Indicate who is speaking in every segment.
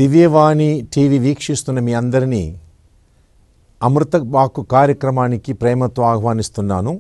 Speaker 1: దివ్యవాణి TV వీక్షిస్తున్న మీ అందరినీ అమృత వాక్కు కార్యక్రమానికి ప్రేమతో ఆహ్వానిస్తున్నాను.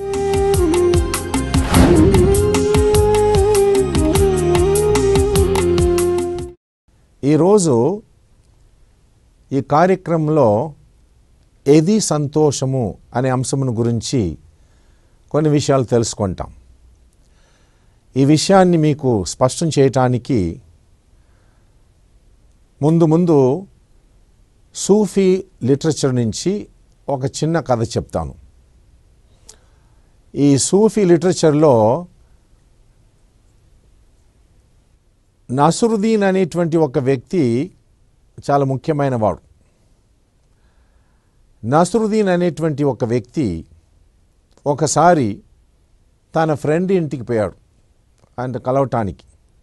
Speaker 1: ఈరోజు ఈ కార్యక్రమంలో ఏది సంతోషము అనే అంశమును గురించి కొన్ని విషయాలు తెలుసుకుంటాం. ఈ విషయాన్ని మీకు స్పష్టం చేయటానికి ముందు సూఫీ లిటరేచర్ నుంచి ఒక చిన్న కథ చెప్తాను. ఈ సూఫీ లిటరేచర్లో నసరుద్దీన్ అనేటువంటి ఒక వ్యక్తి చాలా ముఖ్యమైన వాడు. నసరుద్దీన్ అనేటువంటి ఒక వ్యక్తి ఒకసారి తన ఫ్రెండ్ ఇంటికి పోయాడు ఆయన కలవటానికి.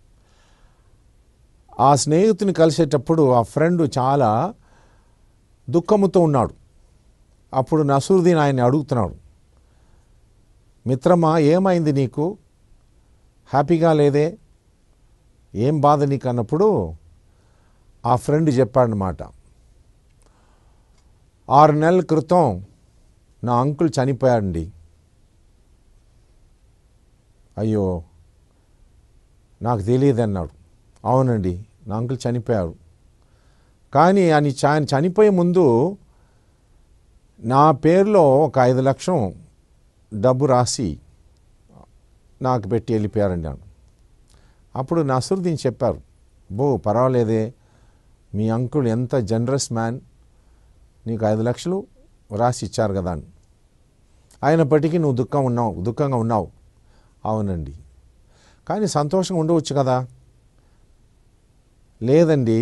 Speaker 1: ఆ స్నేహితుని కలిసేటప్పుడు ఆ ఫ్రెండ్ చాలా దుఃఖముతో ఉన్నాడు. అప్పుడు నసరుద్దీన్ ఆయన్ని అడుగుతున్నాడు, మిత్రమా ఏమైంది నీకు, హ్యాపీగా లేదే, ఏం బాధ నీకు అన్నప్పుడు ఆ ఫ్రెండ్ చెప్పాడనమాట, 6 నెలల క్రితం నా అంకుల్ చనిపోయాడండి. అయ్యో నాకు తెలియదు అన్నాడు. అవునండి నా అంకుల్ చనిపోయారు, కానీ ఆయన చనిపోయే ముందు నా పేరులో ఒక 5 లక్షలు డబ్బు రాసి నాకు పెట్టి వెళ్ళిపోయారండి అన్నాడు. అప్పుడు నసరుద్దీన్ చెప్పారు, పర్వాలేదే, మీ అంకుల్ ఎంత జనరస్ మ్యాన్, నీకు 5 లక్షలు రాసి ఇచ్చారు కదా అని. అయినప్పటికీ నువ్వు దుఃఖంగా ఉన్నావు. అవునండి, కానీ సంతోషంగా ఉండవచ్చు కదా. లేదండి,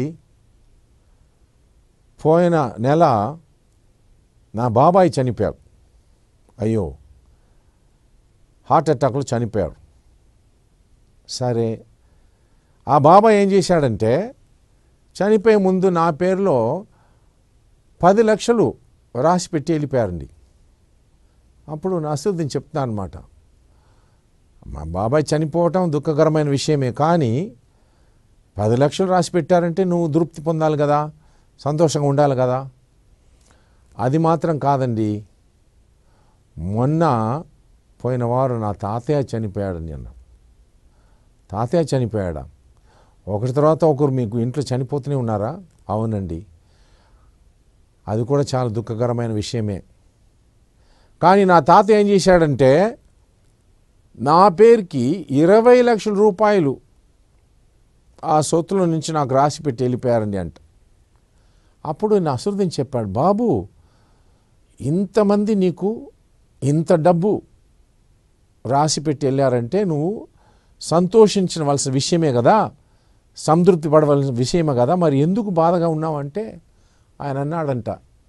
Speaker 1: పోయిన నెల నా బాబాయ్ చనిపోయాడు. అయ్యో హార్ట్ అటాక్లో చనిపోయాడు. సరే, ఆ బాబాయ్ ఏం చేశాడంటే చనిపోయే ముందు నా పేరులో 10 లక్షలు రాసి పెట్టి వెళ్ళిపోయారండి. అప్పుడు నసరుద్దీన్ చెప్తున్నా అనమాట, మా బాబాయ్ చనిపోవటం దుఃఖకరమైన విషయమే, కానీ 10 లక్షలు రాసి పెట్టారంటే నువ్వు తృప్తి పొందాలి కదా, సంతోషంగా ఉండాలి కదా. అది మాత్రం కాదండి, మొన్న పోయిన వారు నా తాతయ్య చనిపోయాడని అన్నాడు. తాతయ్య చనిపోయాడా? ఒకరి తర్వాత ఒకరు మీకు ఇంట్లో చనిపోతూనే ఉన్నారా? అవునండి, అది కూడా చాలా దుఃఖకరమైన విషయమే. కానీ నా తాత ఏం చేశాడంటే నా పేరుకి 20 లక్షల రూపాయలు ఆ సొత్తుల నుంచి నాకు రాసి పెట్టి వెళ్ళిపోయారండి అంట. అప్పుడు నసరుద్దీన్ చెప్పాడు, బాబు ఇంతమంది నీకు ఇంత డబ్బు రాసి పెట్టి వెళ్ళారంటే నువ్వు సంతోషించవలసిన విషయమే కదా, సంతృప్తి పడవలసిన విషయమే కదా, మరి ఎందుకు బాధగా ఉన్నావంటే ఆయన అన్నాడంట,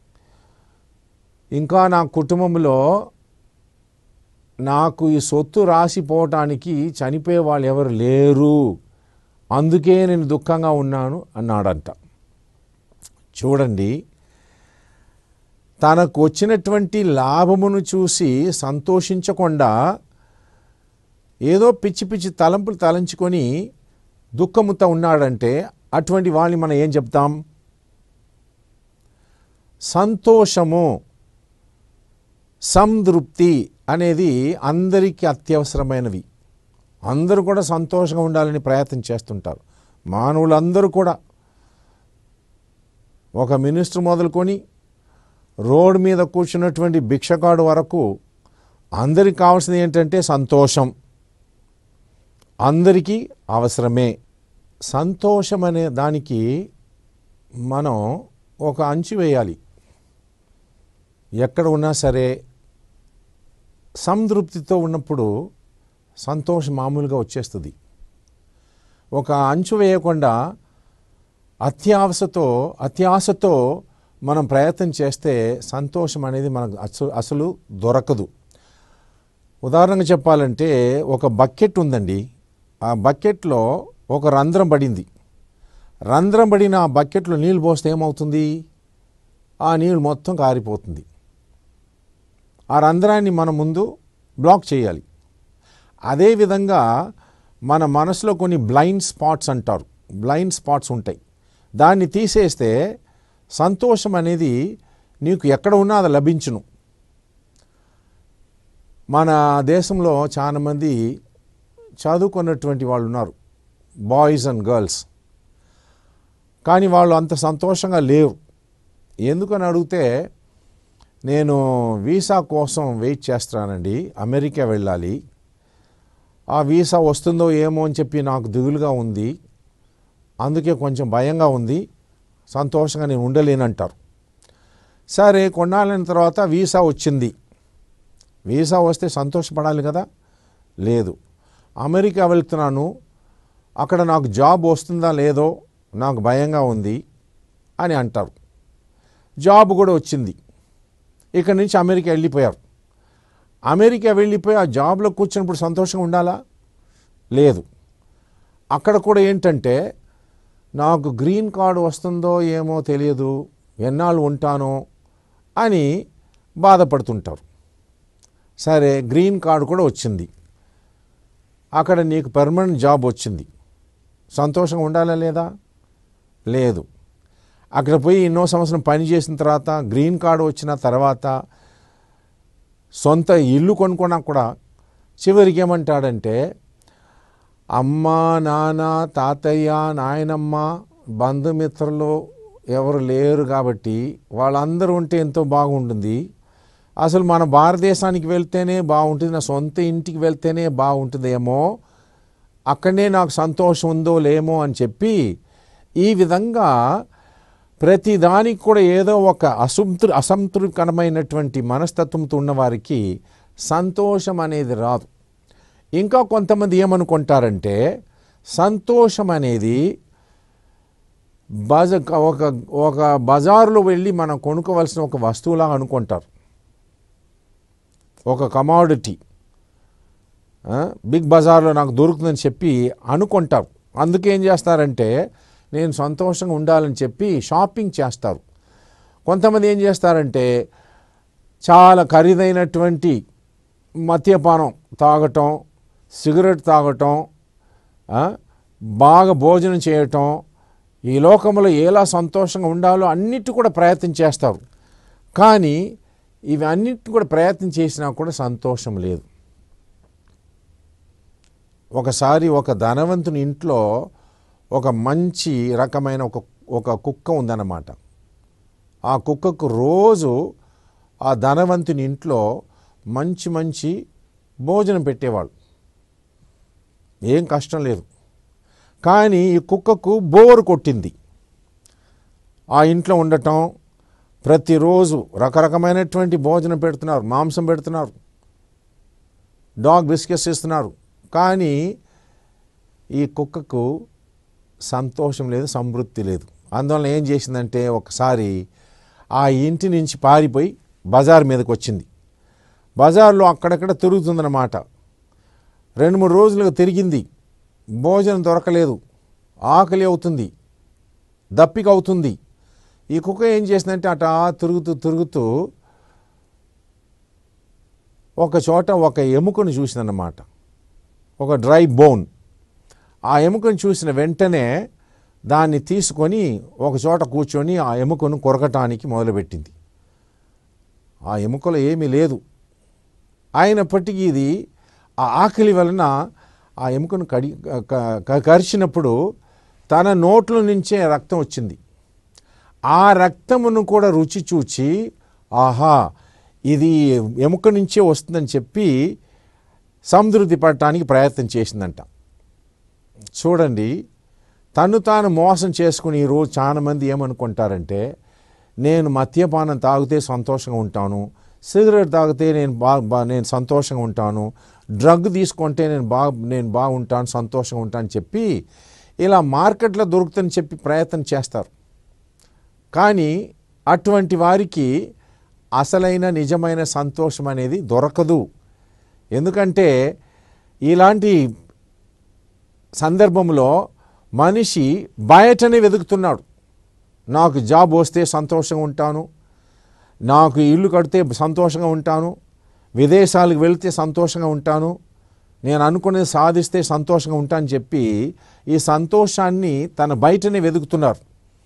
Speaker 1: ఇంకా నా కుటుంబంలో నాకు ఈ సొత్తు రాసిపోవటానికి చనిపోయే వాళ్ళు ఎవరు లేరు, అందుకే నేను దుఃఖంగా ఉన్నాను అన్నాడంట. చూడండి, తనకు వచ్చినటువంటి లాభమును చూసి సంతోషించకుండా ఏదో పిచ్చి పిచ్చి తలంపులు తలంచుకొని దుఃఖముతో ఉన్నాడంటే అటువంటి వాళ్ళని మనం ఏం చెప్తాం? సంతోషము, సంతృప్తి అనేది అందరికీ అత్యవసరమైనవి. అందరూ కూడా సంతోషంగా ఉండాలని ప్రయత్నం చేస్తుంటారు. మానవులందరూ కూడా, ఒక మినిస్టర్ మొదలుకొని రోడ్డు మీద కూర్చున్నటువంటి భిక్షగాడు వరకు అందరికి కావాల్సింది ఏంటంటే సంతోషం. అందరికీ అవసరమే. సంతోషం అనే దానికి మనం ఒక అంచు వేయాలి. ఎక్కడ ఉన్నా సరే సంతృప్తితో ఉన్నప్పుడు సంతోషం మామూలుగా వచ్చేస్తుంది. ఒక అంచు వేయకుండా అత్యాశతో మనం ప్రయత్నం చేస్తే సంతోషం అనేది మనకు అసలు దొరకదు. ఉదాహరణగా చెప్పాలంటే ఒక బకెట్ ఉందండి, ఆ బకెట్లో ఒక రంధ్రం పడింది. రంధ్రం పడిన ఆ బకెట్లో నీళ్ళు పోస్తే ఏమవుతుంది? ఆ నీళ్ళు మొత్తం కారిపోతుంది. ఆ రంధ్రాన్ని మనం ముందు బ్లాక్ చేయాలి. అదేవిధంగా మన మనసులో కొన్ని బ్లైండ్ స్పాట్స్ అంటారు, బ్లైండ్ స్పాట్స్ ఉంటాయి. దాన్ని తీసేస్తే సంతోషం అనేది నీకు ఎక్కడ ఉన్నా అది లభించును. మన దేశంలో చాలామంది చదువుకున్నటువంటి వాళ్ళు ఉన్నారు, బాయ్స్ అండ్ గర్ల్స్. కానీ వాళ్ళు అంత సంతోషంగా లేరు. ఎందుకని అడిగితే, నేను వీసా కోసం వెయిట్ చేస్తున్నానండి, అమెరికా వెళ్ళాలి, ఆ వీసా వస్తుందో ఏమో అని చెప్పి నాకు దిగులుగా ఉంది, అందుకే కొంచెం భయంగా ఉంది, సంతోషంగా నేను ఉండలేనంటారు. సరే, కొన్నాళ్ళైన తర్వాత వీసా వచ్చింది. వీసా వస్తే సంతోషపడాలి కదా? లేదు, అమెరికా వెళ్తున్నాను, అక్కడ నాకు జాబ్ వస్తుందా లేదో నాకు భయంగా ఉంది అని అంటారు. జాబ్ కూడా వచ్చింది, ఇక్కడి నుంచి అమెరికా వెళ్ళిపోయారు. అమెరికా వెళ్ళిపోయి ఆ జాబ్లో కూర్చున్నప్పుడు సంతోషంగా ఉండాలా? లేదు. అక్కడ కూడా ఏంటంటే, నాకు గ్రీన్ కార్డు వస్తుందో ఏమో తెలియదు, ఎన్నాళ్ళు ఉంటానో అని బాధపడుతుంటారు. సరే, గ్రీన్ కార్డు కూడా వచ్చింది, అక్కడ నీకు పర్మనెంట్ జాబ్ వచ్చింది, సంతోషంగా ఉండాలా లేదా? లేదు. అక్కడ పోయి ఎన్నో సంవత్సరం పని చేసిన తర్వాత, గ్రీన్ కార్డు వచ్చిన తర్వాత, సొంత ఇల్లు కొనుక్కున్నా కూడా చివరికి ఏమంటాడంటే, అమ్మ, నాన్న, తాతయ్య, నాయనమ్మ, బంధుమిత్రులు ఎవరు లేరు కాబట్టి వాళ్ళందరూ ఉంటే ఎంతో బాగుంటుంది, అసలు మన భారతదేశానికి వెళ్తేనే బాగుంటుంది, నా సొంత ఇంటికి వెళ్తేనే బాగుంటుందేమో, అక్కడనే నాకు సంతోషం ఉందో లేమో అని చెప్పి ఈ విధంగా ప్రతి దానికి కూడా ఏదో ఒక అసంతృప్తికరమైనటువంటి మనస్తత్వంతో ఉన్నవారికి సంతోషం అనేది రాదు. ఇంకా కొంతమంది ఏమనుకుంటారంటే, సంతోషం అనేది ఒక బజారులో వెళ్ళి మనం కొనుక్కోవలసిన ఒక వస్తువులా అనుకుంటారు, ఒక కమాడిటీ, బిగ్ బజార్లో నాకు దొరుకుతుందని చెప్పి అనుకుంటారు. అందుకే ఏం చేస్తారంటే, నేను సంతోషంగా ఉండాలని చెప్పి షాపింగ్ చేస్తారు. కొంతమంది ఏం చేస్తారంటే, చాలా ఖరీదైనటువంటి మద్యపానం తాగటం, సిగరెట్ తాగటం, బాగా భోజనం చేయటం, ఈ లోకంలో ఎలా సంతోషంగా ఉండాలో అన్నిటి కూడా ప్రయత్నం చేస్తారు. కానీ ఇవి అన్నిటి కూడా ప్రయత్నం చేసినా కూడా సంతోషం లేదు. ఒకసారి ఒక ధనవంతుని ఇంట్లో ఒక మంచి రకమైన ఒక కుక్క ఉందన్నమాట. ఆ కుక్కకు రోజు ఆ ధనవంతుని ఇంట్లో మంచి మంచి భోజనం పెట్టేవాళ్ళు, ఏం కష్టం లేదు. కానీ ఈ కుక్కకు బోరు కొట్టింది ఆ ఇంట్లో ఉండటం. ప్రతిరోజు రకరకమైనటువంటి భోజనం పెడుతున్నారు, మాంసం పెడుతున్నారు, డాగ్ బిస్కెట్స్ ఇస్తున్నారు, కానీ ఈ కుక్కకు సంతోషం లేదు, సంతృప్తి లేదు. అందువలన ఏం చేసిందంటే, ఒకసారి ఆ ఇంటి నుంచి పారిపోయి బజార్ మీదకి వచ్చింది. బజార్లో అక్కడక్కడ తిరుగుతుందన్నమాట. 2-3 రోజులుగా తిరిగింది, భోజనం దొరకలేదు, ఆకలి అవుతుంది, దప్పిక అవుతుంది. ఈ కుక్క ఏం చేసిందంటే, అటా తిరుగుతూ ఒక చోట ఒక ఎముకను చూసిందన్నమాట, ఒక డ్రై బోన్. ఆ ఎముకను చూసిన వెంటనే దాన్ని తీసుకొని ఒక చోట కూర్చొని ఆ ఎముకను కొరకటానికి మొదలుపెట్టింది. ఆ ఎముకలో ఏమీ లేదు, అయినప్పటికీ ఇది ఆ ఆకలి వలన ఆ ఎముకను కరిచినప్పుడు తన నోట్ల నుంచే రక్తం వచ్చింది. ఆ రక్తమును కూడా రుచి చూచి, ఆహా, ఇది ఎముక నుంచే వస్తుందని చెప్పి సంతృప్తి పడటానికి ప్రయత్నం చేసిందంట. చూడండి, తను తాను మోసం చేసుకుని ఈరోజు చాలామంది ఏమనుకుంటారంటే, నేను మద్యపానం తాగితే సంతోషంగా ఉంటాను, సిగరెట్ తాగితే నేను సంతోషంగా ఉంటాను, డ్రగ్ తీసుకుంటే నేను బాగుంటాను, సంతోషంగా ఉంటాను చెప్పి ఇలా మార్కెట్లో దొరుకుతుందని చెప్పి ప్రయత్నం చేస్తారు. కానీ అటువంటి వారికి అసలైన నిజమైన సంతోషం అనేది దొరకదు. ఎందుకంటే ఇలాంటి సందర్భంలో మనిషి బయటనే వెతుకుతున్నాడు. నాకు జాబ్ వస్తే సంతోషంగా ఉంటాను, నాకు ఇల్లు కడితే సంతోషంగా ఉంటాను, విదేశాలకు వెళితే సంతోషంగా ఉంటాను, నేను అనుకునేది సాధిస్తే సంతోషంగా ఉంటానని చెప్పి ఈ సంతోషాన్ని తన బయటనే వెతుకుతున్నారు.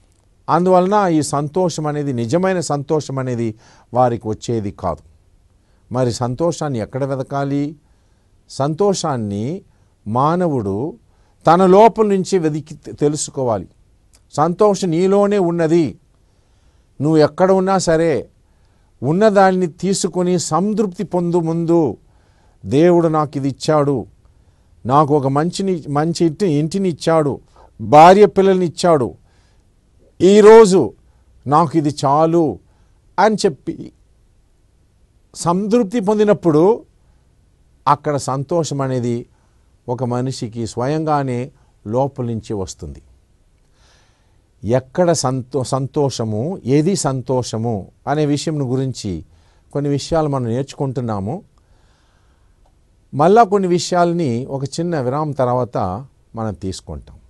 Speaker 1: అందువలన ఈ సంతోషం అనేది, నిజమైన సంతోషం అనేది వారికి వచ్చేది కాదు. మరి సంతోషాన్ని ఎక్కడ వెతకాలి? సంతోషాన్ని మానవుడు తన లోపల నుంచి వెతికి తెలుసుకోవాలి. సంతోషం నీలోనే ఉన్నది. నువ్వు ఎక్కడ ఉన్నా సరే ఉన్నదాన్ని తీసుకొని సంతృప్తి పొందు. ముందు దేవుడు నాకు ఇది ఇచ్చాడు, నాకు ఒక మంచి ఇంటిని ఇచ్చాడు, భార్య పిల్లల్ని ఇచ్చాడు, ఈరోజు నాకు ఇది చాలు అని చెప్పి సంతృప్తి పొందినప్పుడు అక్కడ సంతోషం అనేది ఒక మనిషికి స్వయంగానే లోపల నుంచి వస్తుంది. ఎక్కడ సంతోషము, ఏది సంతోషము అనే విషయం గురించి కొన్ని విషయాలు మనం నేర్చుకుంటున్నాము. మళ్ళా కొన్ని విషయాల్ని ఒక చిన్న విరామం తర్వాత మనం తీసుకుంటాం.